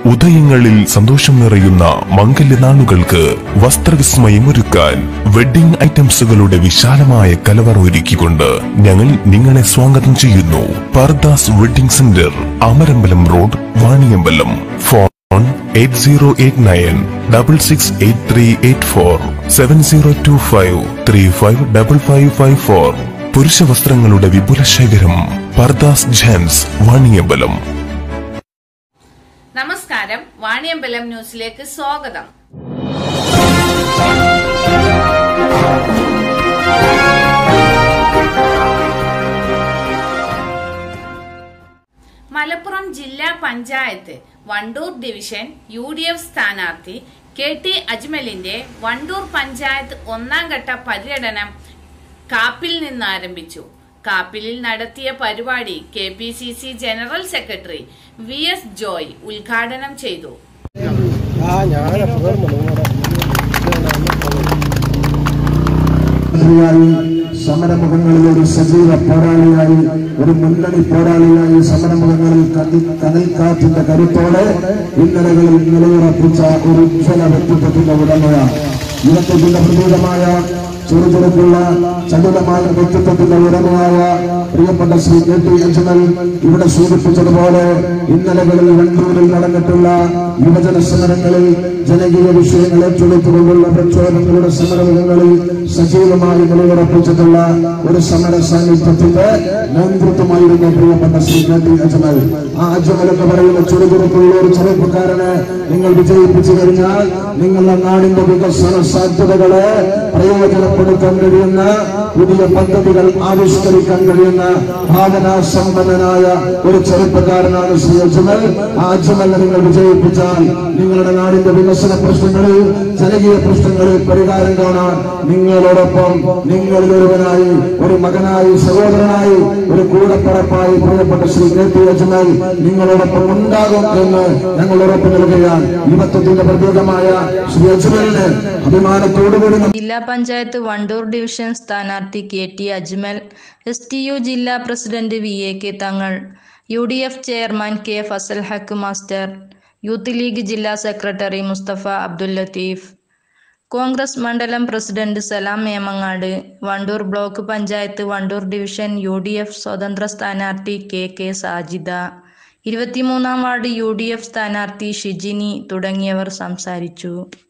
ഉദയങ്ങളിൽ സന്തോഷം നിറയുന്ന മംഗല്യനാളുകൾക്ക് വസ്ത്രവിസ്മയമൊരുക്കാൻ വെഡ്ഡിംഗ് ഐറ്റംസുകളുടെ വിശാലമായ കലവറ ഒരുക്കിക്കൊണ്ട് ഞങ്ങൾ നിങ്ങളെ സ്വാഗതം ചെയ്യുന്നു. Pardas wedding centre, Amarambalam road, Vaniyambalam. Phone 8089668384 7025355554. പുരുഷ വസ്ത്രങ്ങളുടെ വിപുല ശേഖരം. പർദാസ് ജെൻസ്, വാണിയമ്പലം. നമസ്കാരം, വാണിയമ്പലം ന്യൂസിലേക്ക് സ്വാഗതം. മലപ്പുറം ജില്ലാ പഞ്ചായത്ത് വണ്ടൂർ ഡിവിഷൻ UDF സ്ഥാനാർത്ഥി KT അജ്മലിന്റെ വണ്ടൂർ പഞ്ചായത്ത് ഒന്നാം ഘട്ട പര്യടനം കാപ്പിൽ നിന്ന് ആരംഭിച്ചു. കാപ്പിലിൽ നടത്തിയ പരിപാടി KPCC general secretary VS Joy ഉദ്ഘാടനം ചെയ്തു. സമരമുഖങ്ങളിൽ ഒരു സജീവ പോരാളിയായി, ഒരു മുന്നണി പോരാളിയായി സമരമുഖങ്ങളിൽ കനൽക്കാറ്റിന്റെ കരുത്തോടെ ഇന്നലകളിൽ നിലയുറപ്പിച്ച ഒരു ഉജ്ജ്വല വ്യക്തിത്വത്തിന്റെ ഉടമയാണ്. ഇടത്തിന്റെ പ്രതീകമായ ചുറുചുറുക്കുള്ള ചടുലമായ വ്യക്തിത്വത്തിന്റെ ഉടമയായ പ്രിയപ്പെട്ട ശ്രീ KT അജ്മൽ ഇവിടെ സൂചിപ്പിച്ചതുപോലെ ഇന്നലകളിൽ വണ്ടൂരിൽ നടന്നിട്ടുള്ള യുവജന സമരങ്ങളിൽ ജനകീയ വിഷയങ്ങൾ ഏറ്റെടുത്തുകൊണ്ടുള്ള പ്രക്ഷോഭങ്ങളുടെ സമരമുഖങ്ങളിൽ സജീവമായി നിലയുറപ്പിച്ചിട്ടുള്ള ഒരു സമര സാന്നിധ്യത്തിന്റെ നേതൃത്വമായിരുന്നു പ്രിയപ്പെട്ട ശ്രീ KT അജ്മൽ. ആ അജ്മൽ എന്ന് പറയുന്ന ചുറുചുറുക്കുള്ള ഒരു ചെറുപ്പക്കാരനെ നിങ്ങൾ വിജയിപ്പിച്ചു കഴിഞ്ഞാൽ നിങ്ങളുടെ നാടിന്റെ വികസന സാധ്യതകളെ പ്രയോജനപ്പെടുത്താൻ കഴിയുന്ന പുതിയ പദ്ധതികൾ ആവിഷ്കരിക്കാൻ കഴിയുന്ന ഭാവനാസമ്പന്നനായ ഒരു ചെറുപ്പക്കാരനാണ് ശ്രീ അജ്മൽ. ആ അജ്മലിനെ നിങ്ങൾ വിജയിപ്പിച്ചാൽ നിങ്ങളുടെ നാടിന്റെ വികസന പ്രശ്നങ്ങളിൽ, ജനകീയ പ്രശ്നങ്ങളിൽ പരിഹാരം കാണാൻ നിങ്ങളോടൊപ്പം, നിങ്ങളിൽ ഒരുവനായി, ഒരു മകനായി, സഹോദരനായി, ഒരു കൂടപ്പറപ്പായി പ്രിയപ്പെട്ട ശ്രീ KT അജ്മൽ നിങ്ങളോടൊപ്പം ഉണ്ടാകും എന്ന് ഞങ്ങൾ ഉറപ്പ് നൽകുകയാണ്. യുവത്വത്തിന്റെ പ്രതീകമായ ശ്രീ അജ്മലിന് അഭിമാനത്തോടുകൂടി ജില്ലാ പഞ്ചായത്ത് വണ്ടൂർ ഡിവിഷൻ സ്ഥാനാർത്ഥി KT അജ്മൽ, STU ജില്ലാ president VAK Thangal, UDF chairman K Fazal Haq master, youth league ജില്ലാ സെക്രട്ടറി മുസ്തഫ അബ്ദുൽ ലത്തീഫ്, കോൺഗ്രസ് മണ്ഡലം president Salam Emangad, Wandoor block panchayat Wandoor division UDF സ്വതന്ത്ര സ്ഥാനാർത്ഥി KK സാജിദ, 23-ാം വാർഡ് UDF സ്ഥാനാർത്ഥി ഷിജിനി തുടങ്ങിയവർ സംസാരിച്ചു.